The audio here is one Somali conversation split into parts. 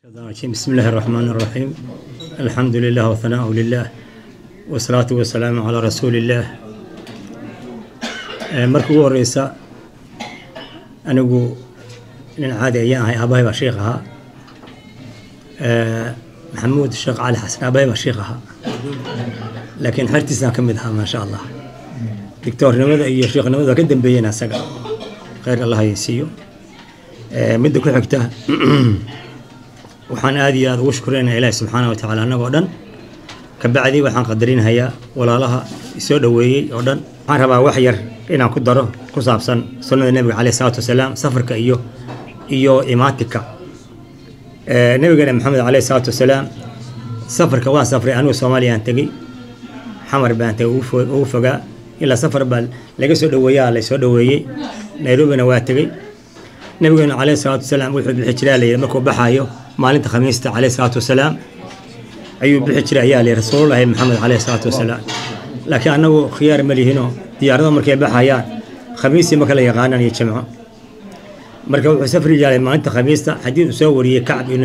بسم الله الرحمن الرحيم. الحمد لله وثناء لله والصلاة والسلام على رسول الله. markii ugu horeysa anigu nin caadi ayaan ahay. Aabbahay baa sheekh ahaa, maxamuud sheekh cali xasan. Aabbahay baa sheekh ahaa, laakiin xertiisaan ka mid ahaa. maasha allah, digtoornimada iyo sheekhnimada waa ka dambeeyeen asaga. khayr allah ha siiyo. midda ku xigta waxaan aad iyo aad ugu shukreynaa ilaahay subxaanahu wa tacaala annagoo dhan. kabacdi waxaan qadarinayaa walaalaha soo dhoweeyey oo dhan. waxaan rabaa wax yar inaan ku daro ku saabsan sunnada nebiga caleyhi salaatu wasalaam, safarka iyo imaatinka. nebigeena maxamed caleyhi salaatu wasalaam safarka waan safray. anigu soomaaliyaan tegey, xamar baan tegey ugu fogaa. ilaa safar baa laga soo dhoweeyaa, laysoo dhoweeyey. nayrobina waa tegey. nebigeena caleyhi salaatu wasalaam wuxuu bixi jiraa layidhi markuu baxaayo maalinta khamiista caleyhi salaatu wasalaam ayuu bixi jiray ayaa layidhi rasuulullaahi maxamed caleyhi salaatu wasalaam. laakiin annagu khiyaar ma lihinoo diyaarado markay baxayaan khamiistii ma kala yaqaanaan iyo jimco. marka wuxuu safri jiray maalinta khamiista. xadiid uu soo wariyey kacb ibnu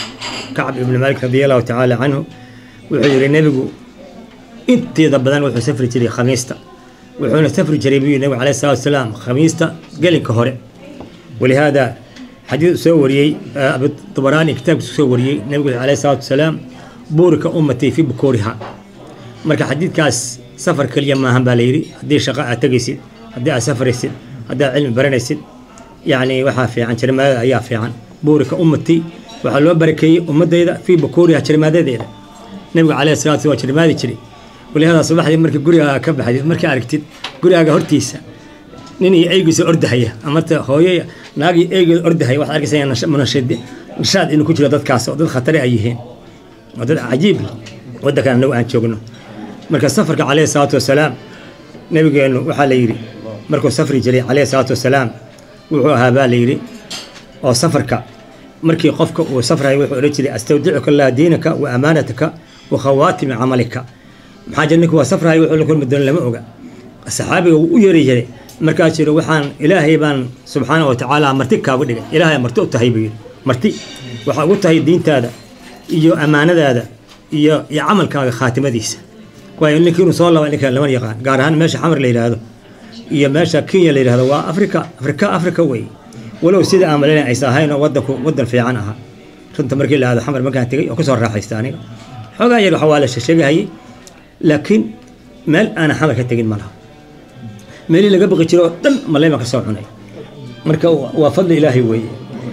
maalik radiallahu tacaala canhu wuxuu yidhi nebigu inteeda badan wuxuu safri jiray khamiista. wuxuuna safri jiray buu nebigu caleyhi salaatu wasalaam khamiista gelinka hore. ولهذا حديث سوري أبو الطبراني كتاب سوري نبي عليه الصلاة والسلام بورك أمتي في بكورها. مركا حديث كاس سفر كل يوم ما هم باليري هدي شقاء تجسد هدي سفر يسد هدي علم برنا يسد يعني وحافي عن شرما يافي عن بورك أمتي وحلو بركي أمتي في بكورها شرما ذي نبي عليه الصلاة والسلام شرما ذي شري. ولهذا صباح مركا قريها كب حديث مركا أركتد قريها هرتيسا نيني أيجوز أردهية أمرت خوي ناقي أيجوز أردهية واحد أركز يعني نشاد إنه كتير ضد كاس ضد خطر أيهين وضد عجيب وده كان نوع شغله. مركز سفر عليه الصلاة والسلام نبي إنه وحال يري مركز سفر جري عليه الصلاة والسلام وهو باليري أو سفرك مركي قفك وسفر رجلي أستودعك الله دينك وأمانتك وخواتم عملك. حاجة إنك وسفر يقول لكم بدون لما أوجع الصحابي ويري جري markaas jiro waxaan ilaahay baan subxaanahu wa tacaala marti kaagu dhigay. ilaahay marti u tahay buu marti waxa ugu tahay diintaada iyo amaanadaada iyo camalkaaga khaatimadiisa. waayo ninkii inuu soo laba ninkan lama yaqaan, gaar ahaan meesha xamar la yidhaahdo iyo meesha kenya la yidhaahdo waa afrika wey. walow sida aan malaynayn aysan ahayn oo waddan fiican ahaa. runta markii la aado xamar markaan tegey oo kasoo raaxaysta aniga xoogaa yar waxa waa la sheegahayay, laakiin meel aan xamar ka tegin ma laha. مالي لقى بقى ترى دم ملاي ما كسر عني مركا وفضل إلهي وي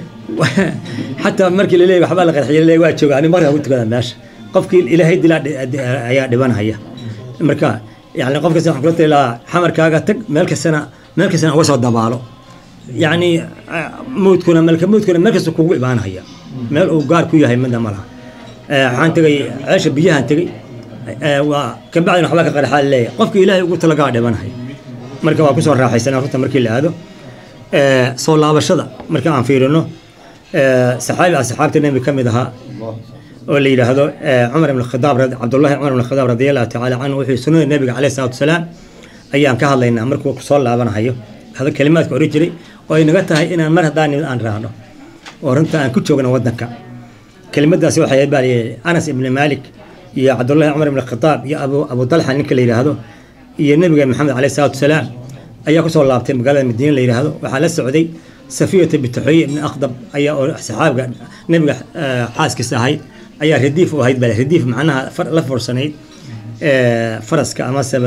حتى مركي اللي بحبالك الحين اللي واحد شو يعني مرة قلت كذا ماشي قفك الإلهي دلا يا دبان هيا مركا يعني قفك سنة قلت لا حمر كاغتك ملك السنة وسط دبالو يعني موت كنا ملك سكوب بان هيا مال وقار كويه هي من دمرها عن تجي عيش بيها تجي وكبعد حبالك قال حال لي قفك إلهي قلت له قاعد دبان هيا. marka waa ku soo raaxaysanaa runta markii la aado soo laabashada. marka aan fiirino saxaabta nabi kamid ahaa oo la yiraahdo Umar ibn Khattab Abdullah Umar ibn Khattab radiyallahu ta'ala anhu wuxuu sunnada nabiga calayhi salaatu wasalaam ayaan ka hadlaynaa markuu ku soo laabanayo. hada kalimaadka oran jiray oo ay naga tahay inaan mar hadaan aan raahno oo runta aan ku joogno wadanka. kalimadaasi waxay baaliyay Anas ibn Malik iyo Abdullah Umar ibn Khattab iyo Abu Talha ninka la yiraahdo iyo nabiga maxamed caleyhi salaatu wasalaam ayaa ku soo laabtay magaalada madiina la yiraahdo. waxaa la socday safiyata bint Huyay ibn Akhdab ayaa oo saxaabga nabiga xaaskiisa ahayd ayaa radiif u ahayd. bal radiif macnaha la fursanayd faraska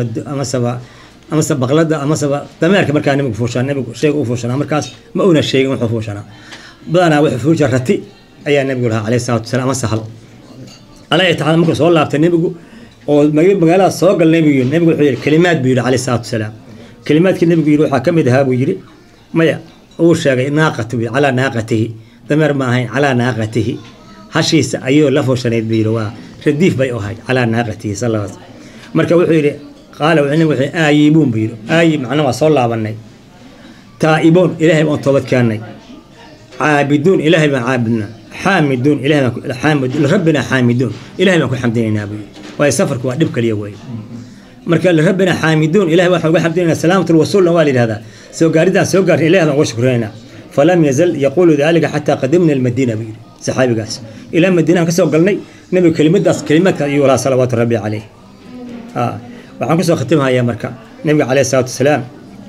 ama sabaqlada ama dameerka markaa nabigu fuushan nabigu sheeg u fuushana markaas ma una sheegin wuxuu fuushana badanaa wuxuu fuushan rati ayaa nabigu lahaa caleyhi salaatu wasalaam ama sahal ala ay tahay markuu soo laabtay nabigu oo magaalada soo gal nabigu wuxuu yiri kalimaad buu yiri caleyhi salaatu wasalaam. kalimaadkii nabigu yiri waxa kamid ahaa buu yiri maya uu sheegay naaqatu ala naaqatihi dameer ma ahayn ala naaqatihi hashiisa ayuu la fooshaneed buu yiri waa radiif bay ahayd ala naaqatihi sallallahu alayhi wasallam. marka wuxuu yiri qaala wuxuu aayibuun buu yiri aayi macna waa soo laabanay taa'ibuun ilaahay baan toobad keenay عابدون إلهي بن عابدنا حامدون إلهي بن حامد ربنا حامدون إلهي بن كل حمدنا أبوي وهي سفر كوا دبك اليوم مركل ربنا حامدون إلهي بن حمدنا سلامة الوصول لوالد هذا سو قاردان سو قارد إلهي بن وشكرنا فلم يزل يقول ذلك حتى قدمنا المدينة بير صحابي قاس إلى مدينة كسر قلني نبي كلمات يقولها صلوات ربي عليه وعن كسر ختمها يا مركا نبي عليه الصلاة والسلام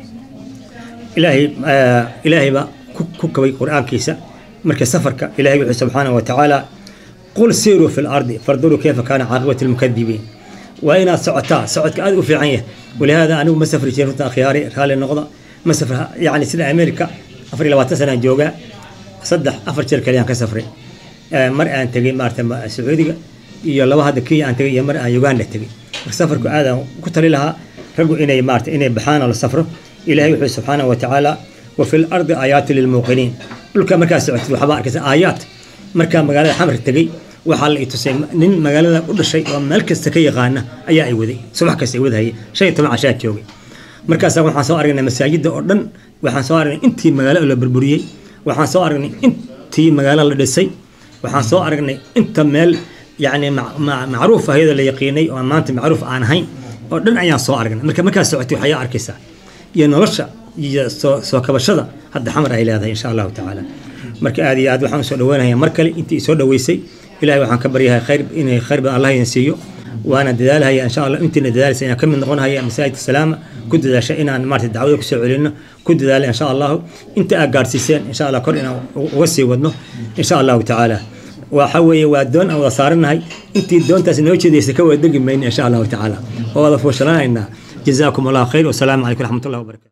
إلهي بقى كوكبي قرآن كيسة مركز سفرك إلهي سبحانه وتعالى قل سيروا في الأرض فانظروا كيف كان عاقبة المكذبين وأين سعودك أدعو في عينه ولهذا أنا مسافر جيرفتا خياري هالي النقطة مسافر يعني سنة أمريكا أفر إلى 2 سنة جوجا صدح أفر شركة ليان كسفري مرأة أن تجي مرة السعودية يلا واحد كي أن تجي مرأة يوغندا تجي سفرك هذا كنت لها رجو إني مارت إني بحان على السفر إلهي سبحانه وتعالى وفي الأرض آيات للموقنين كل كم مركز سعودي وحبارك آيات مركز مقالة حمر التجي وحال يتسمى نين مقالة كل شيء ومركز تكي غانا أي وذي صباح كسيود هي شيء تبع عشان يومي مركز waxaan soo aragnay masaajida oo dhan waxaan soo aragnay intii magaalada la burburiyay waxaan soo aragnay intii magaalada la dhisay waxaan soo aragnay inta meel yani macruuf ah hada la yaqiinay oo maanta macruuf aan ahayn oo dhan ayaan soo aragnay markaas socotay waxa ay arkaysaa iyo nolosha iyo soo kabashada hadda xamar ay leedahay insha Allah taala marka aad iyo aad waxaan soo dhawaanayaa markale intii soo dhaweysay ilaahay waxaan ka baryahay khayr baa Allah insiiyo وانا دلالها ان شاء الله انت دلال سنه كم نقول هي مساجد السلامه كنت ذا شيء ان مارت الدعوه كسو علينا كنت دلال ان شاء الله انت اغارسيسين ان شاء الله كورنا وسي ودنو ان شاء الله تعالى وحوي ودون او صارناي انت دونتاس نو جيديس كو دغمين ان شاء الله تعالى ولا فوشلانا جزاكم الله خير والسلام عليكم ورحمه الله وبركاته